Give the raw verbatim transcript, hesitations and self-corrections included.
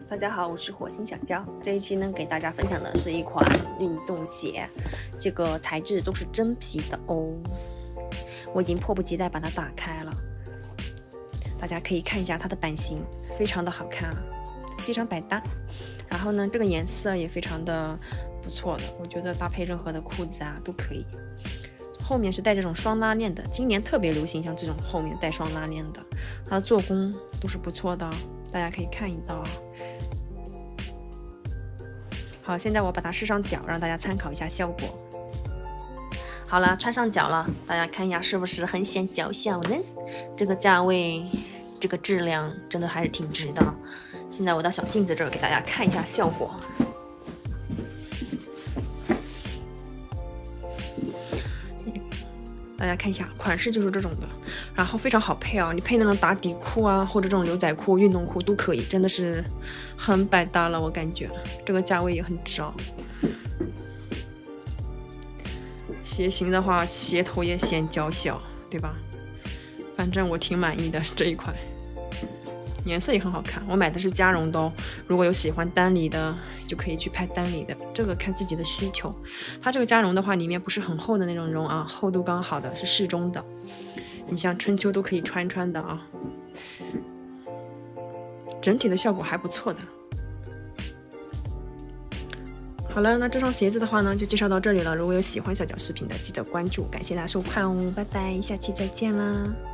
大家好，我是火星小娇。这一期呢，给大家分享的是一款运动鞋，这个材质都是真皮的哦。我已经迫不及待把它打开了，大家可以看一下它的版型，非常的好看啊，非常百搭。然后呢，这个颜色也非常的不错的，我觉得搭配任何的裤子啊都可以。后面是带这种双拉链的，今年特别流行像这种后面带双拉链的，它的做工都是不错的，大家可以看一道。好，现在我把它试上脚，让大家参考一下效果。好了，穿上脚了，大家看一下是不是很显脚小呢？这个价位，这个质量真的还是挺值的。现在我到小镜子这儿给大家看一下效果。大家看一下，款式就是这种的，然后非常好配啊，你配那种打底裤啊，或者这种牛仔裤、运动裤都可以，真的是很百搭了，我感觉这个价位也很值哦。鞋型的话，鞋头也显脚小，对吧？反正我挺满意的这一款，颜色也很好看。我买的是加绒的哦，如果有喜欢单里的，就可以去拍单里的，这个看自己的需求。它这个加绒的话，里面不是很厚的那种绒啊，厚度刚好的，是适中的。你像春秋都可以穿穿的啊，整体的效果还不错的。好了，那这双鞋子的话呢，就介绍到这里了。如果有喜欢小脚视频的，记得关注，感谢大家收看哦，拜拜，下期再见啦。